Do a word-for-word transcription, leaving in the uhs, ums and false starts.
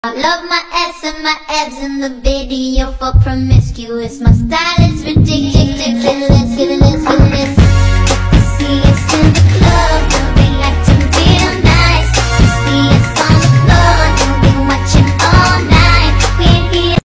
I love my ass and my abs in the video for promiscuous. My style is ridiculous.